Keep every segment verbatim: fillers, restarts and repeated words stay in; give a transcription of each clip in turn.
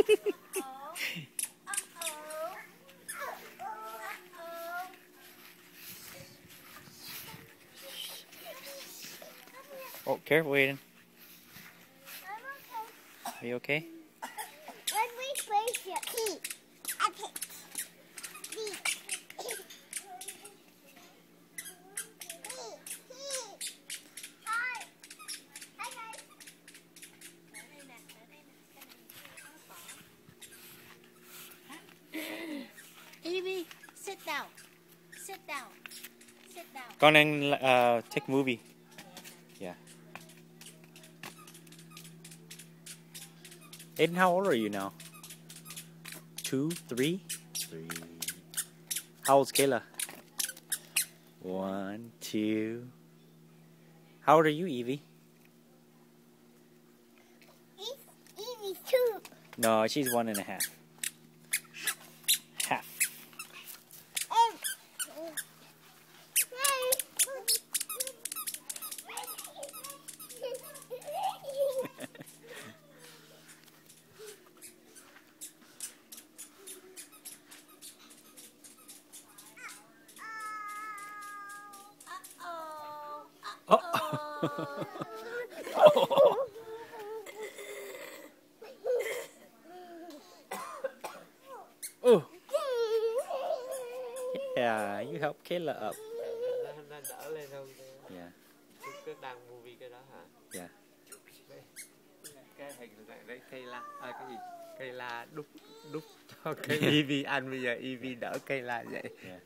Oh, careful, Aiden. Are you okay? When we place your eat, okay. Evie, sit down. Sit down. Sit down. Con đang uh, take movie. Yeah. Aiden, how old are you now? Two, three, three. How old's Kayla? One, two. How old are you, Evie? Evie's two. No, she's one and a half. Half. Oh. Oh. Oh. Yeah, you help Kayla up. Yeah. Cái đang movie cái đó hả? Yeah. Cái hình này đấy cây la, à, cái gì? Cây la đúc đúc cho cây Evie ăn, bây giờ Evie đỡ cây la vậy. Yeah.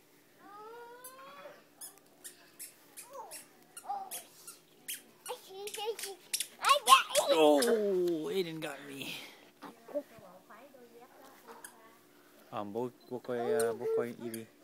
Oh, Aiden got me. Um, bố bố coi uh, bố coi Evie.